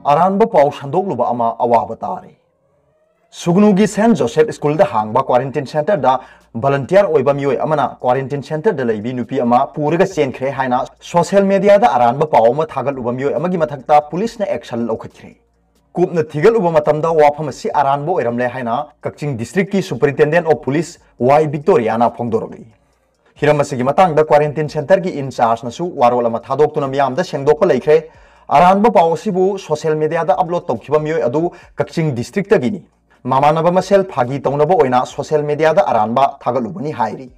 अरानब पाव संदोकलुब अमा अवाब तारे सुगनुगी Saint Joseph school दा हांगबा क्वारंटाइन सेंटर दा वॉलंटियर ओइबा मियोय अमना क्वारंटाइन सेंटर दा लैबी नुपी अमा पूरगा चेनख्रे हाइना सोशल मीडिया दा अरानब पाव अमा थागलुबा मियोय अमगी मथक्ता पुलिस ने एक्शन लौखत्रे कूपना थिगलुबा मतमदा वाफम असि अरानब ओइरमले हाइना कक्चिंग डिस्ट्रिक्ट की सुपरिटेंडेंट ऑफ पुलिस वाई विक्टोरियाना फोंगदोरगली हिरम असिगी मतंगदा क्वारंटाइन सेंटर की इंचार्ज नसु वारोल अमा थादोक्तुना मियामदा सेंगदोक लैख्रे अरानब पाव असिबु सोशल मीडिया दा अपलोड तौखिबा मियोय अदु कक्चिंग डिस्ट्रिक्ट तगिनी मामानबा मसेल फागी तौनबा ओइना सोशल मीडिया दा अरानबा थागलुबनी हाइरी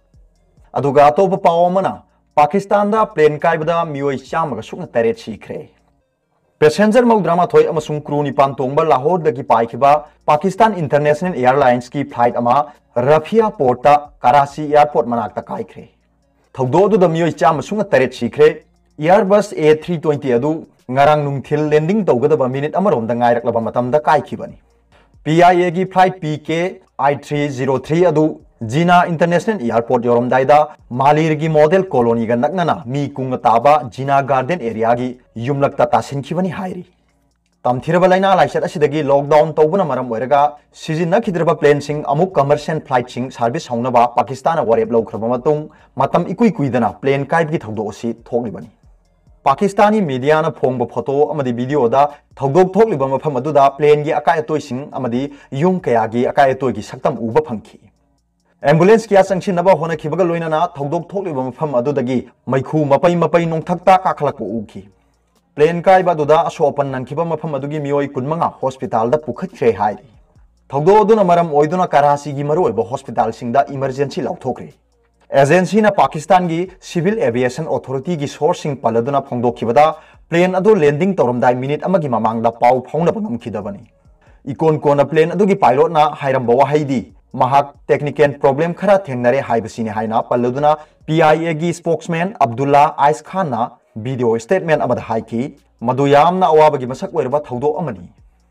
अदुगा अतोब पाव अमना पाकिस्तान दा प्लेन काइबदा मियोय चामगा सुकना तरेत सीख्रे पैसेंजर मौद्रामाथोय अमसुंग क्रू निपान तोंगबा लाहौर दगी पाइखिबा पाकिस्तान इंटरनेशनल एयरलाइंस की फ्लाइट अमा रफिया पोर्टा कराची एयरपोर्ट मनाक्ता काइख्रे थौदो अदुदा मियोय चामसुंग तरेत सीख्रे एयरबस A320 अदु ngarang nungthil landing tawgadaba minute amarom da ngairaklaba matamda kaikhibani PIA की फ्लाइट PK I303 अदु जीना इंटरनेशनल एयरपोर्ट योरमदाइदा मालिर की मॉडल कॉलोनी का नकनना मी कुंग ताबा जीना गार्डन एरिया की युमलक्ता तासिनखिबनी हाइरी तमथिरबा लाइना लाइसेट असिदगी लॉकडाउन तौबना मरम ओइरगा सिजिनखिद्रबा प्लेन सिंग अमुक कमर्शियल फ्लाइट सिंग सर्विस हौनबा पाकिस्तान वरेब लौख्रबा मतुंग मतम इकुई कुइदना प्लेन काइब की थौदो असि थोगलिबनी पाकिस्तानी मीडिया फोंग फोटो वीडियो थौदोक थोकलिबा मफम अदुदा प्लेन की अकाय अतोयसिंग अमदी युम कया की अकाय अतोय की सक्तम उबा फंखी एम्बुलेंस किया संगसिनबा होनखिबगा लोइनना थौदोक थोकलिबा मफम अदुदगी मैखु मपै मपै नोंथक्ता काखलकपो उखी प्लेन काइबा दुदा असोपन नंखिबा मफम अदुगी मियोय कुनमंगा हॉस्पिटल दा पुखत्रे हाइरी थौदो अदुना मरम ओइदुना कराची की मरुओइबा हॉस्पिटल सिंगदा इमरजेंसी लौथोक्रे एजेंसी ना पाकिस्तान की सिविल एविएशन अथॉरिटी की सोर्सिंग पलदुना फोंदोखिबदा प्लेन अदु लैंडिंग तौरमदाय मिनिट अमगी ममांगदा पाउ फाउनबा ngमखिदबनी इकोन कोना प्लेन अदुगी पायलट ना हाइरमबा वहाइदी महाक टेक्निकल प्रॉब्लम खरा थेंगनरे हाइबसिनी हाइना पलदुना PIA की स्पोक्समैन अब्दुल्ला आइस खान ना वीडियो स्टेटमेंट अमदा हाइकी मदु यामना अवाबगी मसक ओइरबा थौदो अमनी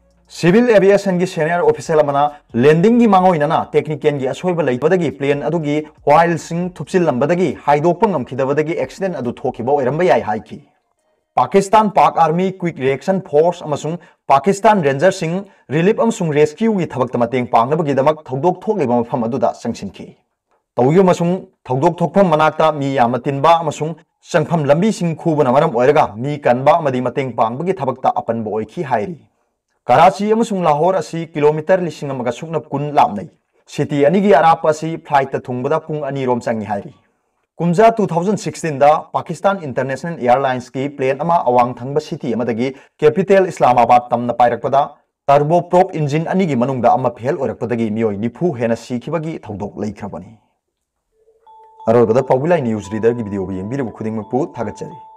सिविल एविएशन की सीनियर ऑफिसर अमना लैंडिंग की मांगोइनना टेक्निकल की असोइबा लैबदगी प्लेन अदुगी व्हाइल सिंग थुपसिललंबदगी हाइदोकपा ngमखिदबदगी एक्सीडेंट अदु थोखिबा ओइरंबा याय हाइकी Pakistan Pak army quick reaction force अमसुंग पाकिस्तान रेंजर सिंग रिलीफ अमसुंग रेस्क्यू की थबक मतेंग पांगनबगीदमक थौदोक थोकलिबा मफम अदुदा संगसिनखी तौयो मसुंग थौदोक थोकफम मनाक्ता मी याम तिनबा अमसुंग संगफम लंबी सिंग खूबना मरम ओइरगा मी कनबा अमदी मतेंग पांगबगी थबकता अपनबो ओइखी हाइरी कराची अमसुंग लाहौर असी किलोमीटर लिसिंग अमगा सुकना कुन लामनै सिटी अनिगी अराप असी फ्लाइट थुंगबदा पुंग अनी रोम चंगी हाइरी कुमजा 2016 दा पाकिस्तान इंटरनेशनल एयरलाइंस की प्लेन अमा अवांग थंगबा सिटी अमदगी कैपिटल इस्लामाबाद तमना पाइरकपदा टर्बो प्रोप इंजिन अनिगी मनुंगदा अमा फेल ओरकपदगी मियोय निफु हेना सीखिबगी थौदोक लैख्रबनी अरोबदा पॉपुलर न्यूज रीडर की वीडियो यंगबिरबु खुदिंगमपु थागतचरी।